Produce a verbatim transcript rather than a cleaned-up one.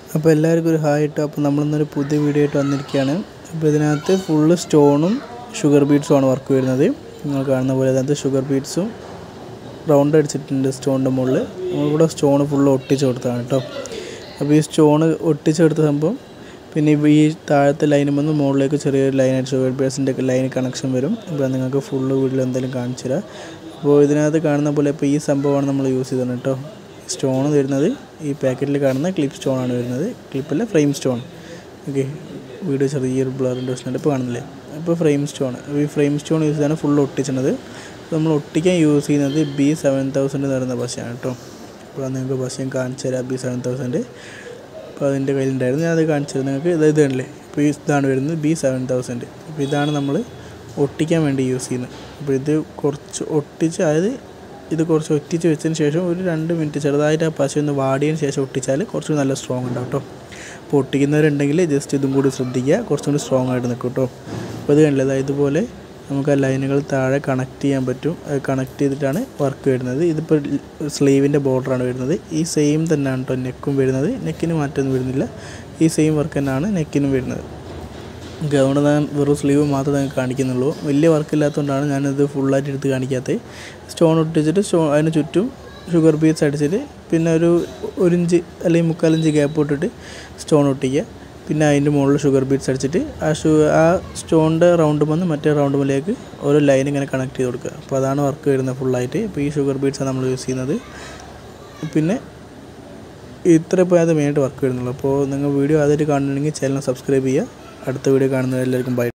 അപ്പോൾ എല്ലാവർക്കും ഒരു ഹായ് ഇട്ടോ. അപ്പോൾ നമ്മളിന്നൊരു പുതിയ വീഡിയോ ആയിട്ട് വന്നിരിക്കുകയാണ്. അപ്പോൾ ഇതിനകത്ത് ഫുള്ള് സ്റ്റോണും ഷുഗർ ബീഡ്സും ആണ് വർക്ക് വരുന്നത്. നിങ്ങൾ കാണുന്ന പോലെ അതിനകത്ത് ഷുഗർ ബീഡ്സും റൗണ്ട് അടിച്ചിട്ടുണ്ട് സ്റ്റോണിൻ്റെ മുകളിൽ. നമ്മളിവിടെ സ്റ്റോൺ ഫുള്ള് ഒട്ടിച്ച് കൊടുത്തതാണ് കേട്ടോ. അപ്പോൾ ഈ സ്റ്റോൺ ഒട്ടിച്ചെടുത്ത സംഭവം പിന്നെ ഈ താഴത്തെ ലൈനിൽ നിന്ന് മുകളിലേക്ക് ചെറിയൊരു ലൈനായിട്ട് ഷുഗർ ബീഡ്സിൻ്റെ ഒക്കെ ലൈൻ കണക്ഷൻ വരും. അപ്പോൾ നിങ്ങൾക്ക് ഫുള്ള് വീട്ടിൽ എന്തെങ്കിലും കാണിച്ചു തരാം. അപ്പോൾ ഇതിനകത്ത് കാണുന്ന പോലെ ഇപ്പോൾ ഈ സംഭവമാണ് നമ്മൾ യൂസ് ചെയ്തത് കേട്ടോ. സ്റ്റോൺ വരുന്നത് ഈ പാക്കറ്റിൽ കാണുന്ന ക്ലിപ്പ് സ്റ്റോണാണ് വരുന്നത്. ക്ലിപ്പല്ല, ഫ്രെയിം സ്റ്റോൺ. ഓക്കെ, വീഡിയോ ചെറിയൊരു ബ്ലറിൻ്റെ പ്രശ്നമുണ്ട്, ഇപ്പോൾ കാണുന്നില്ലേ. അപ്പോൾ ഫ്രെയിം സ്റ്റോൺ, ഈ ഫ്രെയിം സ്റ്റോൺ യൂസ് ചെയ്താണ് ഫുൾ ഒട്ടിച്ചത്. നമ്മൾ ഒട്ടിക്കാൻ യൂസ് ചെയ്യുന്നത് ബി സെവൻ തൗസൻഡ് എന്ന് പറയുന്ന പശയാണ് കേട്ടോ. അപ്പോൾ നിങ്ങൾക്ക് പശയും കാണിച്ചു തരാം. ബി സെവൻ തൗസൻഡ് അപ്പോൾ അതിൻ്റെ കയ്യിലുണ്ടായിരുന്നു, ഞാൻ അത് കാണിച്ചു തരാം നിങ്ങൾക്ക്. ഇത് ഇതല്ലേ, ഇപ്പോൾ ഇതാണ് വരുന്നത് ബി സെവൻ തൗസൻഡ്. അപ്പോൾ ഇതാണ് നമ്മൾ ഒട്ടിക്കാൻ വേണ്ടി യൂസ് ചെയ്യുന്നത്. അപ്പോൾ ഇത് കുറച്ച് ഒട്ടിച്ച്, അതായത് ഇത് കുറച്ച് ഒറ്റിച്ച് വെച്ചതിന് ശേഷം ഒരു രണ്ട് മിനിറ്റ് ചെറുതായിട്ട് ആ പശ ഒന്ന് വാടിയതിന് ശേഷം ഒട്ടിച്ചാൽ കുറച്ചുകൂടി നല്ല സ്ട്രോങ് ഉണ്ടാവും കേട്ടോ. അപ്പോൾ ഒട്ടിക്കുന്നവരുണ്ടെങ്കിൽ ജസ്റ്റ് ഇതും കൂടി ശ്രദ്ധിക്കുക, കുറച്ചും കൂടി സ്ട്രോങ് ആയിട്ട് നിൽക്കും കേട്ടോ. അപ്പോൾ ഇത് കണ്ടില്ല, ഇതുപോലെ നമുക്ക് ആ ലൈനുകൾ താഴെ കണക്ട് ചെയ്യാൻ പറ്റും. അത് കണക്ട് ചെയ്തിട്ടാണ് വർക്ക് വരുന്നത്. ഇതിപ്പോൾ സ്ലീവിൻ്റെ ബോർഡറാണ് വരുന്നത്. ഈ സെയിം തന്നെയാണ് കേട്ടോ നെക്കും വരുന്നത്. നെക്കിന് മാറ്റമൊന്നും വരുന്നില്ല. ഈ സെയിം വർക്ക് തന്നെയാണ് നെക്കിനും വരുന്നത്. ഓക്കെ, അതുകൊണ്ട് ഞാൻ വെറും സ്ലീവ് മാത്രമേ നിങ്ങൾക്ക് കാണിക്കുന്നുള്ളൂ. വലിയ വർക്കില്ലാത്തതുകൊണ്ടാണ് ഞാനത് ഫുള്ളായിട്ട് എടുത്ത് കാണിക്കാത്തത്. സ്റ്റോൺ ഒട്ടിച്ചിട്ട് സ്റ്റോ അതിന് ചുറ്റും ഷുഗർ ബീഡ്സ് അടിച്ചിട്ട് പിന്നെ ഒരു ഒരു ഇഞ്ച് അല്ലെങ്കിൽ മുക്കാലിഞ്ച് ഗ്യാപ്പ് ഇട്ടിട്ട് സ്റ്റോൺ ഒട്ടിക്കുക. പിന്നെ അതിൻ്റെ മുകളിൽ ഷുഗർ ബീഡ്സ് അടിച്ചിട്ട് ആ ഷു ആ സ്റ്റോണിൻ്റെ റൗണ്ട് വന്ന് മറ്റേ റൗണ്ട് മുതലേക്ക് ഓരോ ലൈൻ ഇങ്ങനെ കണക്ട് ചെയ്ത് കൊടുക്കുക. അപ്പോൾ അതാണ് വർക്ക് വരുന്നത് ഫുള്ളായിട്ട്. ഇപ്പോൾ ഈ ഷുഗർ ബീഡ്സാണ് നമ്മൾ യൂസ് ചെയ്യുന്നത്. പിന്നെ ഇത്ര ഇപ്പോൾ അത് മെയിനായിട്ട് വർക്ക് വരുന്നുള്ളൂ. അപ്പോൾ നിങ്ങൾ വീഡിയോ ആദ്യമായിട്ട് കാണുന്നുണ്ടെങ്കിൽ ചാനൽ സബ്സ്ക്രൈബ് ചെയ്യുക. അടുത്ത വീഡിയോ കാണുന്നവരെല്ലാവർക്കും ബൈ.